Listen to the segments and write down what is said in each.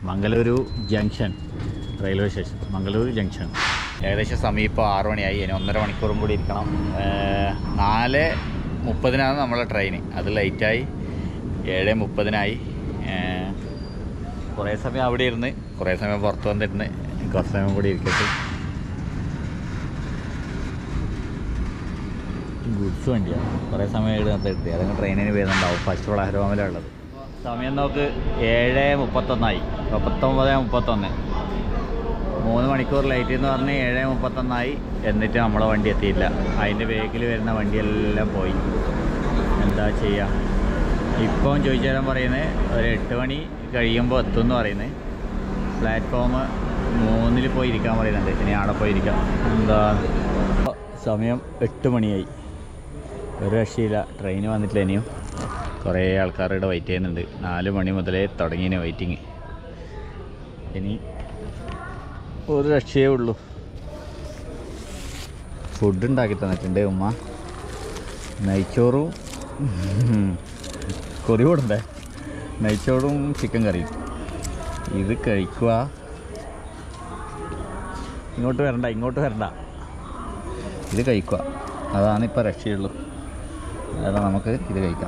Mangaluru junction railway station, Mangaluru junction. ഏകദേശം സമയം ഇപ്പോൾ 6 മണിയായി. ഇനി 1.5 മണിക്കൂറും കൂടി ഇരിക്കണം. 4:30 നമ്മളെ ട്രെയിൻ. അത് ലൈറ്റായി, 7:30 കുറേ സമയം അവിടെ ഇരുന്ന്, കുറേ സമയം പുറത്ത് വന്നിരുന്ന്, കുറച്ച് സമയം കൂടി ഇരിക്കട്ടെ. ഗുഡ്സ് വണ്ടിയാണ്, കുറേ സമയം ഇവിടെ നിർത്തിയിട്ട് അതങ്ങ് ട്രെയിനിന് വരുന്നുണ്ടാവും. ഫസ്റ്റ് വളഹരോമിലാണ് ഉള്ളത്. സമയം നോക്ക് 7:31 19:31. 3 മണിക്കൂർ ലൈറ്റ് എന്ന് പറഞ്ഞ് 7:31 എന്നിട്ട് നമ്മളെ വണ്ടി എത്തിയില്ല. അതിൻ്റെ ബാക്കിൽ വരുന്ന വണ്ടിയെല്ലാം പോയി. എന്താ ചെയ്യുക? ഇപ്പം ചോദിച്ചാലും പറയുന്നത് ഒരു 8 മണി കഴിയുമ്പോൾ എത്തുമെന്ന് പറയുന്നത്. പ്ലാറ്റ്ഫോം 3 പോയി ഇരിക്കാൻ പറയുന്നുണ്ട്. ഇനി അവിടെ പോയി ഇരിക്കാം. എന്താ സമയം 8 മണിയായി. ഒരു രക്ഷയില്ല, ട്രെയിൻ വന്നിട്ടില്ല. ഇനിയും കുറേ ആൾക്കാരുടെ വെയിറ്റ് ചെയ്യുന്നുണ്ട്. 4 മണി മുതലേ തുടങ്ങിയ വെയിറ്റിങ്. ഇനി ഒരു രക്ഷയേ ഉള്ളൂ. ഫുഡ് ഉണ്ടാക്കി തന്നിട്ടുണ്ട് ഉമ്മ. നെയ്ച്ചോറും കൊറി കൂടണ്ടേ, നെയ്ച്ചോറും ചിക്കൻ കറിയും. ഇത് കഴിക്കുക. ഇങ്ങോട്ട് വരണ്ട, ഇത് കഴിക്കുക. അതാണിപ്പോൾ രക്ഷയുള്ളൂ. അതായത് നമുക്ക് ഇത് കഴിക്കാം.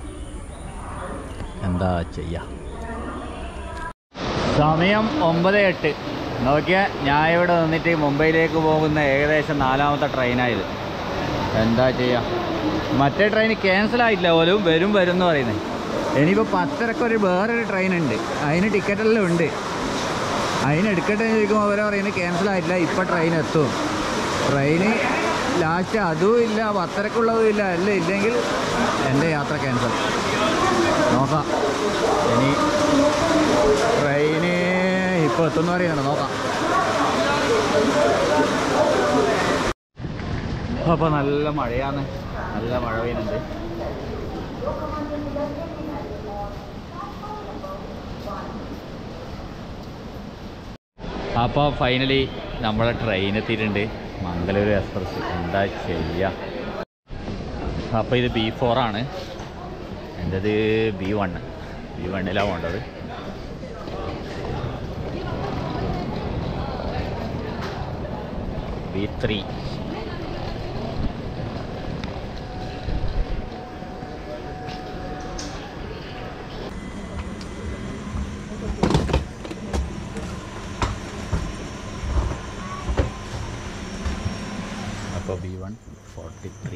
എന്താ ചെയ്യുക? സമയം 9:08. നോക്കിയാൽ ഞാൻ ഇവിടെ നിന്നിട്ട് മുംബൈയിലേക്ക് പോകുന്ന ഏകദേശം 4ാമത്തെ ട്രെയിനായത്. എന്താ ചെയ്യുക? മറ്റേ ട്രെയിൻ ക്യാൻസലായിട്ടില്ല പോലും, വരും എന്ന് പറയുന്നത്. ഇനിയിപ്പോൾ 10:30 വേറൊരു ട്രെയിൻ ഉണ്ട്, അതിന് ടിക്കറ്റെല്ലാം ഉണ്ട്. അതിനെടുക്കട്ടെ എന്ന് ചോദിക്കുമ്പോൾ അവരെ പറയുന്നത് ക്യാൻസലായിട്ടില്ല, ഇപ്പോൾ ട്രെയിൻ എത്തും. ട്രെയിന് ലാസ്റ്റ് അതും ഇല്ല, 10:30 ഇല്ല. എല്ലാം ഇല്ലെങ്കിൽ എൻ്റെ യാത്ര ക്യാൻസൽ. നോക്കാം, ഇനി ട്രെയിന് ഇപ്പോൾ എത്തുമെന്ന് പറയുന്നുണ്ട്. നോക്കാം. അപ്പോൾ നല്ല മഴയാണ്, നല്ല മഴ പെയ്യുന്നുണ്ട്. അപ്പോൾ ഫൈനലി നമ്മളെ ട്രെയിൻ എത്തിയിട്ടുണ്ട്, മംഗളൂരു എക്സ്പ്രസ്. എന്താ ചെയ്യുക? അപ്പോൾ ഇത് B4 ആണ്, എൻ്റെത് B1. B1ലാണ് പോകേണ്ടത്. B3. അപ്പോൾ B1 43.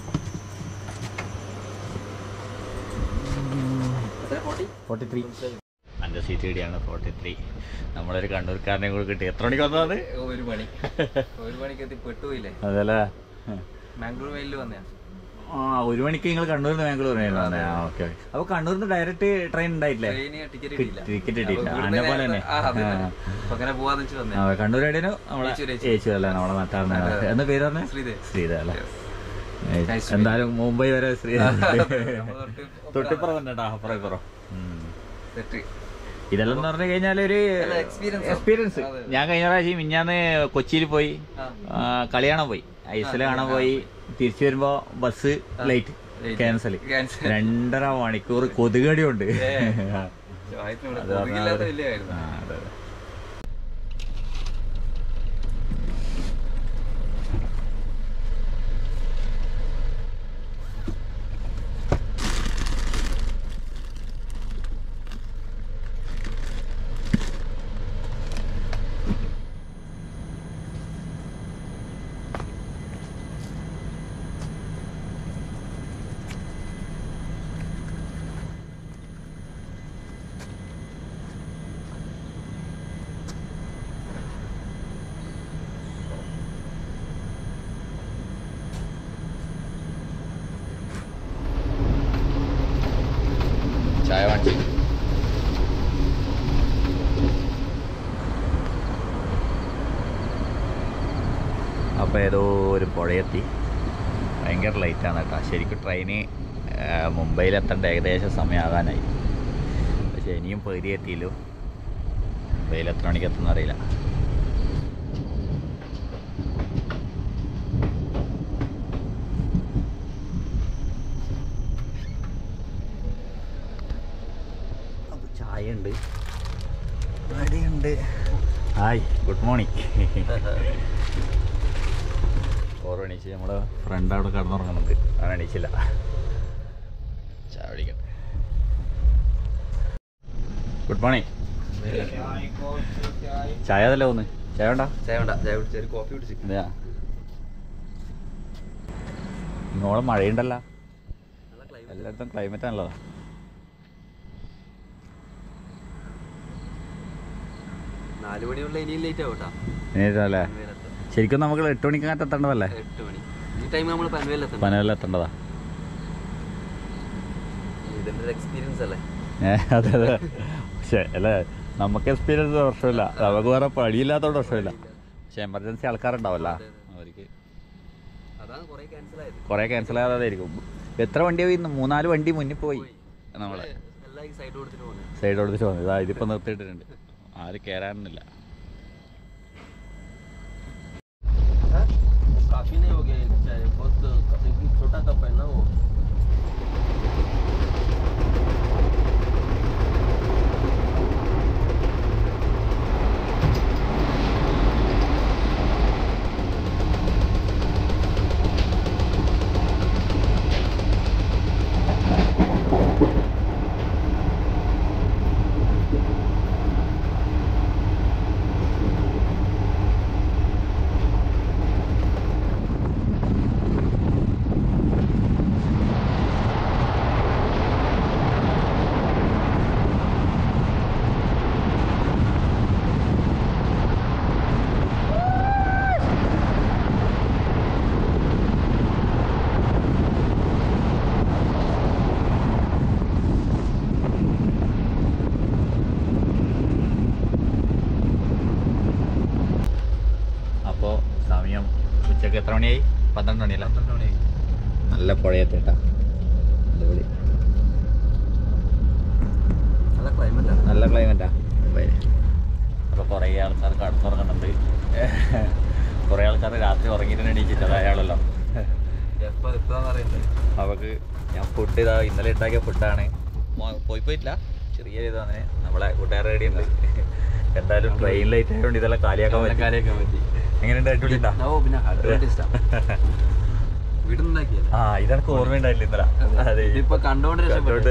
എൻ്റെ സീറ്റ് കൂടിയാണ് 43. നമ്മളൊരു കണ്ണൂർക്കാരനെ കൂടെ കിട്ടി. എത്ര മണിക്ക് വന്നത്? 1 മണി. 1 മണിക്ക് എത്തി പെട്ടുപോയില്ലേ? അതല്ലേ, ബാംഗ്ലൂർ വെയിലിൽ വന്നയാ. 1 മണിക്ക് നിങ്ങൾ കണ്ണൂരിൽ നിന്ന് ബാംഗ്ലൂർ വന്നേ. ഓക്കെ. അപ്പോൾ കണ്ണൂരിൽ നിന്ന് ഡയറക്റ്റ് ട്രെയിൻ ഉണ്ടായിട്ടില്ലേ? ടിക്കറ്റ് കിട്ടിയില്ല. അതിനെ പോലെ തന്നെ കണ്ണൂർ എവിടെയോ നമ്മളെ ചേച്ചി അല്ലേ, നമ്മളെ നാട്ടാറിനെ. എന്താ പേര് പറഞ്ഞേ? ശ്രീധ അല്ലേ? എന്തായാലും മുംബൈ വരെ ശ്രീധ. തൊട്ടിപ്പുറം തന്നെ കേട്ടോ, അപ്പുറം. ഇതെല്ലാം എന്ന് പറഞ്ഞു കഴിഞ്ഞാൽ ഒരു എക്സ്പീരിയൻസ്. ഞാൻ കഴിഞ്ഞ പ്രാവശ്യം മിഞ്ഞാന്ന് കൊച്ചിയിൽ പോയി കളി കാണാൻ പോയി, ഐസിൽ കാണാൻ പോയി. തിരിച്ചു വരുമ്പോ ബസ് ലൈറ്റ് ക്യാൻസൽ. 2.5 മണിക്കൂർ കൊതുകടിയുണ്ട്. ചായ വാങ്ങി. അപ്പോൾ ഏതോ ഒരു പുഴയെത്തി. ഭയങ്കര ലൈറ്റാണ് കേട്ടോ. ശരിക്കും ട്രെയിന് മുംബൈയിലെത്തേണ്ട ഏകദേശം സമയമാകാനായി. പക്ഷേ ഇനിയും പകുതി എത്തിയല്ലോ. മുംബൈയിൽ എത്ര മണിക്ക് എത്തുമെന്ന് അറിയില്ല. ചായ ഉണ്ട്. അടിയുണ്ട്. Hi, good morning. ഓരോ എണീച്ച് നമ്മുടെ ഫ്രണ്ട് അവിടെ കിടന്നുറങ്ങുന്നുണ്ട്. അവൻ എണീച്ചില്ല. ചായ കുടിക്കട്ടെ. Good morning. ചായ അതല്ലേ ഒന്ന്? ചായ വേണ്ട? ചായ വേണ്ട, ചായ കുടിച്ചു, കോഫി കുടിച്ചു. അതെയാ, ഇങ്ങോളം മഴയുണ്ടല്ലോ, എല്ലായിടത്തും ക്ലൈമറ്റ് നല്ലതാ. നാല് മണിയുള്ള ഇനിയും ലേറ്റ് ആവട്ടാ. അല്ലേ? ശരിക്കും നമുക്ക് 8 മണിക്കകത്ത് എത്തേണ്ടതല്ലേ? 8 മണി ഈ ടൈം നമ്മൾ പനവേലിൽ എത്തേണ്ടതാ. ഇതിന്റെ ഒരു എക്സ്പീരിയൻസ് അല്ലേ? അതെ അതെ. പക്ഷേ അല്ലേ, നമുക്ക് എക്സ്പീരിയൻസ് പ്രശ്നമില്ല, നമുക്ക് വേറെ പണിയില്ലാത്തതുകൊണ്ട് പ്രശ്നമില്ല. പക്ഷെ എമർജൻസി ആൾക്കാരുണ്ടാവല്ല, അവർക്ക് കുറേ ക്യാൻസൽ ആകാതായിരിക്കും. എത്ര വണ്ടി പോയി? 3-4 വണ്ടി മുന്നിൽ പോയി. നമ്മളെ സൈഡ് കൊടുത്തിട്ട് പോകുന്നത്. ഇതാ ഇതിപ്പോൾ നിർത്തിയിട്ടിട്ടുണ്ട്, ആരും കയറാനൊന്നുമില്ല. काफी नहीं हो गया चाय, बहुत छोटा कप है ना वो. ഉച്ചക്ക് എത്ര മണിയായി? 12 മണിയല്ല? 12 മണിയായി. നല്ല പുഴയെത്തേട്ടാ, അടിപൊളി. നല്ല ക്ലൈമറ്റാ. അപ്പോൾ കുറേ ആൾക്കാർ കടന്നുറങ്ങുന്നുണ്ട്. കുറേ ആൾക്കാർ രാത്രി ഉറങ്ങിയിട്ട് എണീച്ചിട്ടത് അയാളല്ലോ. അവർക്ക് ഞാൻ ഫുഡ് ഇതാ ഇന്നലെ ഉണ്ടാക്കിയ ഫുഡാണ്. പോയിട്ടില്ല, ചെറിയ ഇതാണ്. നമ്മളെ കൂട്ടുകാരുടെ റെഡി ഉണ്ട്. എന്തായാലും ട്രെയിൻ ലൈറ്റ് ആയതുകൊണ്ട് ഇതെല്ലാം കാലിയാക്കാൻ പറ്റി. എങ്ങനെയുണ്ട്? അടിപൊളിയുണ്ടാ? ആ, ഇതെനിക്ക് ഓർമ്മയുണ്ടായില്ല ഇന്നലെ. അതെ, കണ്ടോണ്ട്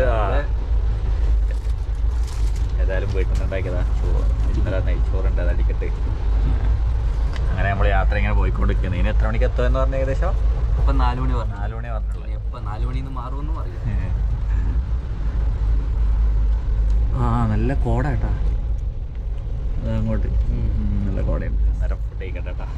ഏതായാലും വീട്ടിൽ നിന്ന് ഉണ്ടാക്കിയതാ ചോറ്. ഇന്നലെ നെയ്ച്ചോറുണ്ട്, അത് അടിക്കട്ട്. അങ്ങനെ നമ്മൾ യാത്ര ഇങ്ങനെ പോയിക്കൊണ്ടിരിക്കുന്നത്. ഇനി എത്ര മണിക്ക് എത്തുമെന്ന് പറഞ്ഞ ഏകദേശം? ഇപ്പം 4 മണി 4 മണി പറഞ്ഞുള്ളൂ. എപ്പോൾ 4 മണിന്ന് മാറുമെന്നും അറിയാം. ആ, നല്ല കോട കേട്ടാ അങ്ങോട്ട്. നല്ല കോടയുണ്ട്. നേരം ഫുഡ് കഴിക്കട്ടെ കേട്ടാ.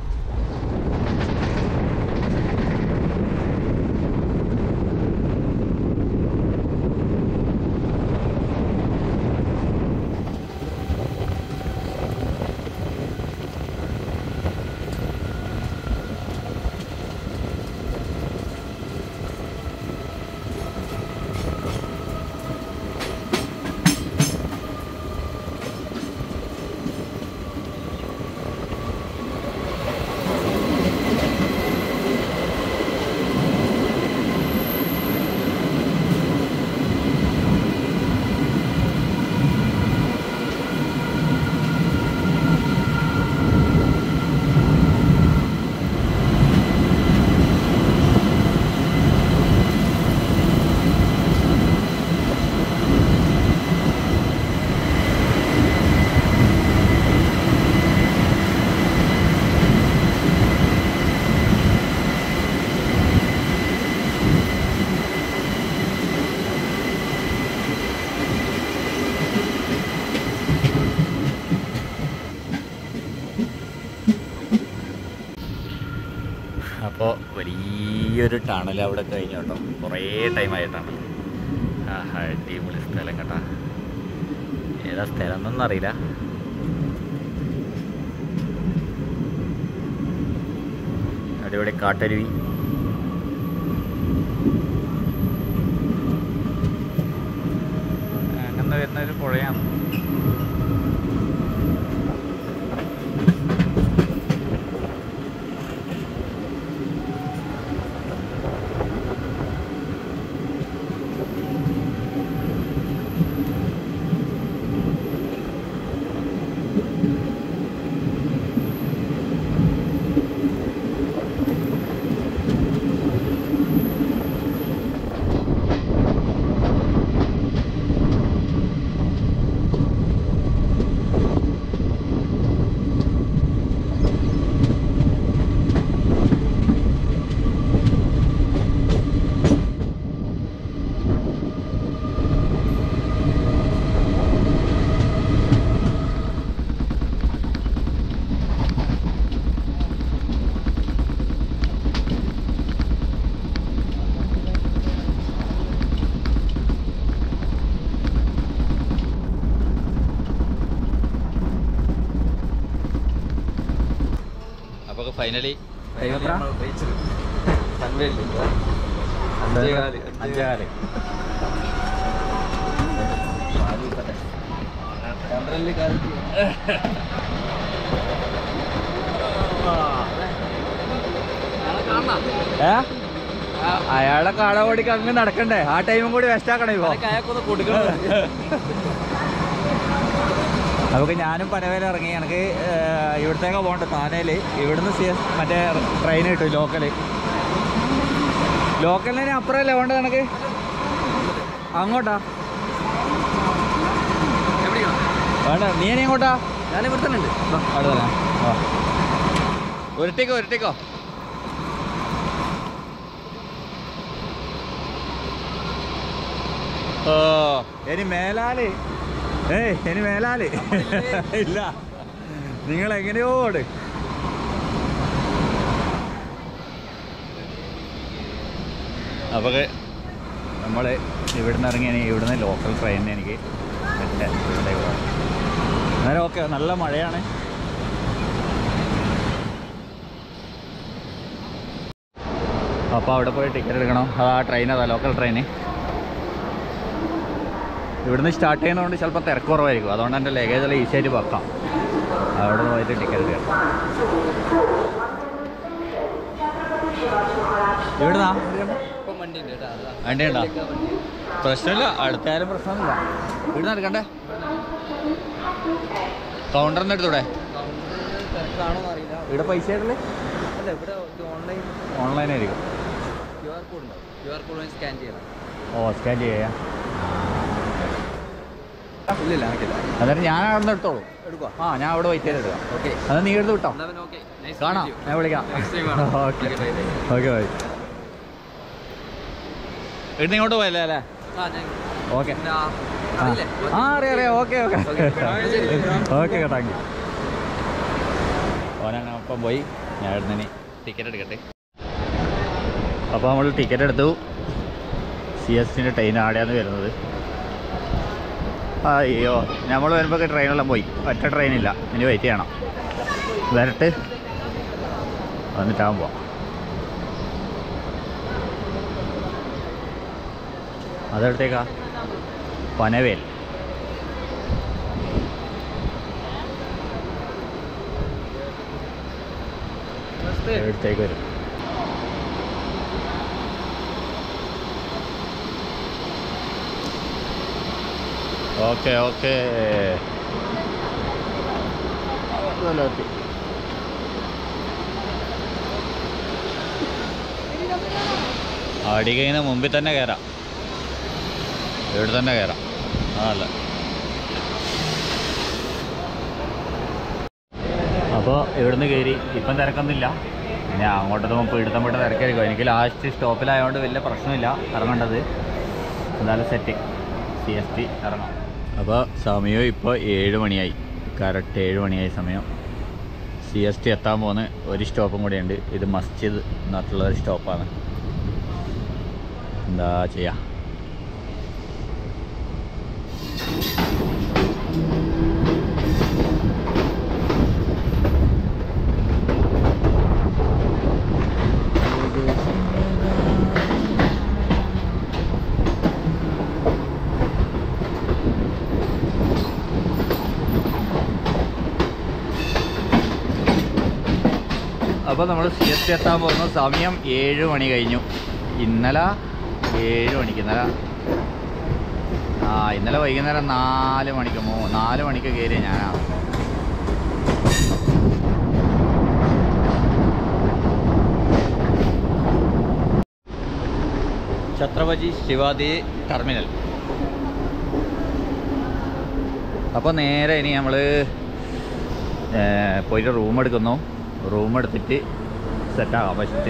അപ്പോൾ വലിയൊരു ടണൽ അവിടെ കഴിഞ്ഞു കേട്ടോ. കുറേ ടൈമായിട്ടാണ്. അടിപൊളി സ്ഥലം കേട്ടോ. ഏതാ സ്ഥലം എന്നൊന്നും അറിയില്ല. അടിപൊളി കാട്ടരുവി. അങ്ങനെ വരുന്നൊരു പുഴയാണ്. ഫൈനലി അഞ്ചേകാല്. അയാളെ കാട ഓടിക്ക് അങ്ങ് നടക്കണ്ടേ? ആ ടൈമും കൂടി വേസ്റ്റ് ആക്കണേ ഇപ്പൊ. നമുക്ക് ഞാനും പനവേല ഇറങ്ങി. എനിക്ക് ഇവിടത്തേക്കാ പോകണ്ട താനേല്. ഇവിടുന്ന് മറ്റേ ട്രെയിൻ കിട്ടും ലോക്കലിന് അപ്പുറമല്ലേ വേണ്ടത് എനിക്ക്? അങ്ങോട്ടാ വേണ്ട? നീ ഇനി എങ്ങോട്ടാ? ഞാൻ ഇവിടെ തന്നെ ഉണ്ട്. അവിടെ തന്നെ. ഉരുട്ടിക്കോ. ഓ ഇനി മേലാല് ഇല്ല, നിങ്ങൾ എങ്ങനെയോ ഓട്. അപ്പോൾ നമ്മൾ ഇവിടുന്ന് ഇറങ്ങി ഇവിടുന്ന് ലോക്കൽ ട്രെയിനിന് എനിക്ക് എൻ്റെ വീട്ടിലേക്ക് പോകാം. അന്നേരം ഓക്കെ. നല്ല മഴയാണ്. അപ്പോൾ അവിടെ പോയി ടിക്കറ്റ് എടുക്കണം. ആ ട്രെയിൻ അതാ ലോക്കൽ ട്രെയിന്. ഇവിടുന്ന് സ്റ്റാർട്ട് ചെയ്യുന്നതുകൊണ്ട് ചിലപ്പോൾ തിരക്ക് കുറവായിരിക്കും. അതുകൊണ്ട് എൻ്റെ ലഗേജ് എല്ലാം ഈസി ആയിട്ട് വെക്കാം. അവിടെ പോയിട്ട് ടിക്കറ്റ് എടുക്കാം. ഇവിടുന്നാ വണ്ടി ഉണ്ടോ? പ്രശ്നമില്ല, അടുത്തായാലും പ്രശ്നമൊന്നുമില്ല. ഇവിടുന്ന് എടുക്കണ്ടേ? കൗണ്ടറിന് എടുത്തൂടെ? ഇവിടെ പൈസ ആയിട്ടില്ലേ? ഓൺലൈനായിരിക്കും. ഓ സ്കാൻ ചെയ്യാം. അതായത് ഞാൻ അവിടെ നിന്ന് എടുത്തോളൂ. ആ ഞാൻ അവിടെ വെയിറ്റ് ചെയ്ത് എടുക്കാം. അത് നീ എടുത്ത് വിട്ടോ. കാണാം, ഞാൻ വിളിക്കാം. Okay bye. ഇവിടുന്ന് ഇങ്ങോട്ട് പോയല്ലേ അല്ലേ? ഓക്കെ. ആ അറിയാം. Okay thank you. ഓനാണ് അപ്പം പോയി. ഞാൻ ഇവിടുന്ന് ടിക്കറ്റ് എടുക്കട്ടെ. അപ്പോൾ നമ്മൾ ടിക്കറ്റ് എടുത്തു. CSTൻ്റെ ട്രെയിൻ ആടെയാണ് വരുന്നത്. അയ്യോ, നമ്മൾ വരുമ്പോൾ ട്രെയിനെല്ലാം പോയി. ഒറ്റ ട്രെയിനില്ല. ഇനി വെയിറ്റ് ചെയ്യണം. വരട്ട് വന്നിട്ടാകുമ്പോൾ അതെടുത്തേക്കാ പനവേൽ. എടുത്തേക്ക് വരും. ഓക്കെ അടികഴിഞ്ഞ മുമ്പിൽ തന്നെ കയറാം. ഇവിടെ തന്നെ കയറാം. അതല്ല. അപ്പോൾ ഇവിടുന്ന് കയറി. ഇപ്പം തിരക്കൊന്നുമില്ല. പിന്നെ അങ്ങോട്ടത് മുമ്പ് ഇടുത്തമ്പോട്ട് തിരക്കായിരിക്കും. എനിക്ക് ലാസ്റ്റ് സ്റ്റോപ്പിലായതുകൊണ്ട് വലിയ പ്രശ്നമില്ല ഇറങ്ങേണ്ടത്. എന്തായാലും സെറ്റ് CST ഇറങ്ങാം. അപ്പോൾ സമയം ഇപ്പോൾ 7 മണിയായി. കറക്റ്റ് 7 മണിയായി സമയം. CST എത്താൻ പോകുന്ന ഒരു സ്റ്റോപ്പും കൂടിയുണ്ട്. ഇത് മസ്ജിദ് എന്നിട്ടുള്ളൊരു സ്റ്റോപ്പാണ്. എന്താ ചെയ്യുക? അപ്പോൾ നമ്മൾ CST എത്താൻ പോകുന്ന സമയം 7 മണി കഴിഞ്ഞു. ഇന്നലെ 7 മണിക്ക് ഇന്നലെ വൈകുന്നേരം 4 മണിക്ക് കയറിയ ഞാനാണ്. ഛത്രപതി ശിവാജി ടെർമിനൽ. അപ്പോൾ നേരെ ഇനി നമ്മൾ പോയിട്ട് റൂം എടുക്കുന്നു. റൂം എടുത്തിട്ട് സെറ്റാകാം ഫസ്റ്റ്.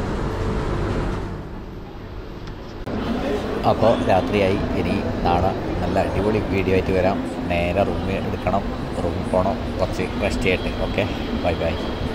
അപ്പോൾ രാത്രിയായി. ഇനി നാളെ നല്ല അടിപൊളി വീഡിയോ ആയിട്ട് വരാം. നേരെ റൂമിൽ എടുക്കണം. റൂമിൽ പോകണം. കുറച്ച് റെസ്റ്റ് ചെയ്യട്ടെ. Okay by.